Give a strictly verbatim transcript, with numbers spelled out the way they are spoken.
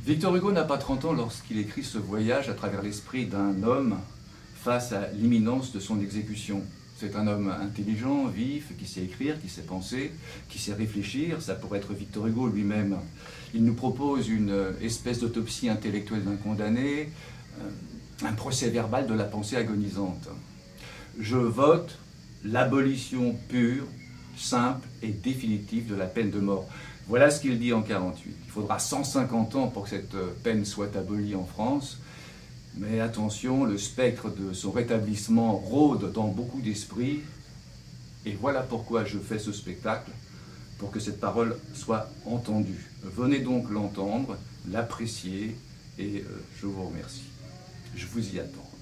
Victor Hugo n'a pas trente ans lorsqu'il écrit ce voyage à travers l'esprit d'un homme face à l'imminence de son exécution. C'est un homme intelligent, vif, qui sait écrire, qui sait penser, qui sait réfléchir. Ça pourrait être Victor Hugo lui-même. Il nous propose une espèce d'autopsie intellectuelle d'un condamné, un procès verbal de la pensée agonisante. Je vote l'abolition pure, simple et définitive de la peine de mort. Voilà ce qu'il dit en mille neuf cent quarante-huit. Il faudra cent cinquante ans pour que cette peine soit abolie en France. Mais attention, le spectre de son rétablissement rôde dans beaucoup d'esprits. Et voilà pourquoi je fais ce spectacle, pour que cette parole soit entendue. Venez donc l'entendre, l'apprécier, et je vous remercie. Je vous y attends.